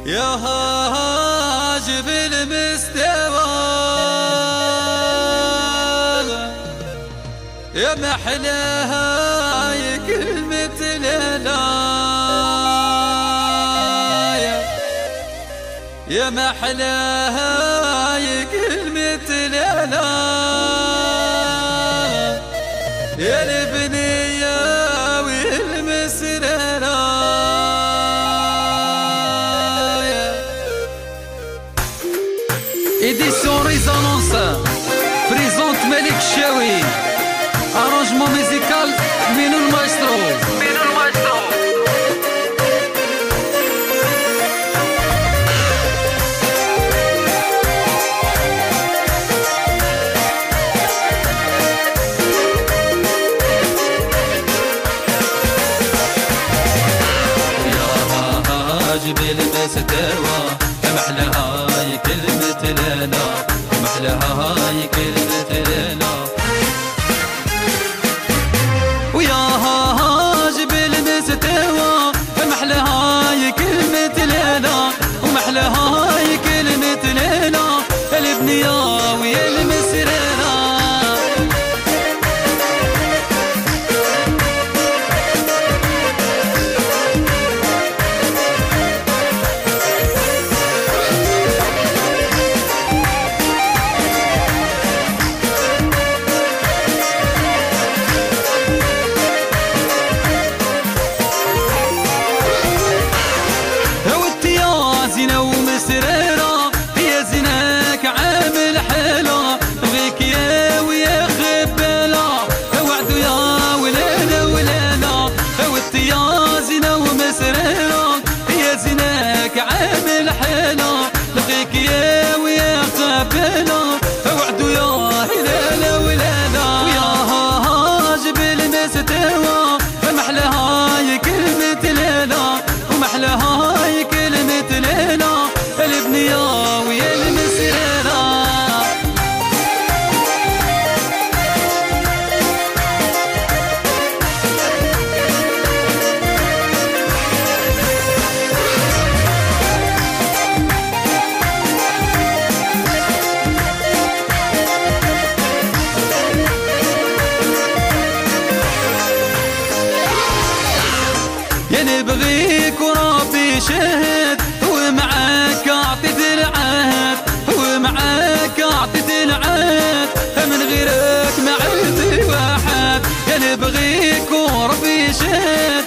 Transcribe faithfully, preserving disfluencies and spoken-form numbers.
يا هاجب المستوى يا محلاها يا كلمة لا يا محلاها يا كلمة لا يا البنية والمسررة Édition Résonance présente Malik Chaoui. Arrangement musical Minou le Maestro. Minou le Maestro. يا جبل بستوى محلاها هاي كلمة لنا محلاها هاي كلمة لنا وياها جبل مستوى محلاها هاي كلمة لنا ومحلاها هاي كلمة لنا البنية ويا المسررة زينة ومسررة يا زيناك عامل حلا بغيك يا ويا خبالة وعدو يا ولالا ولالا ودي يا زينة ومسررة يا زيناك عامل حلا بغيك يا ويا خبالة وعدو يا هلالا ولالا ويا ها جبل مستوى محلاها هاي كلمة لالا ومحلاها هاي كلمة لالا البنية ويا المسررة يا نبغيك وربي شهد ومعاك اعطيت العهد ومعاك اعطيت العهد من غيرك ما عندي واحد يا نبغيك وربي شهد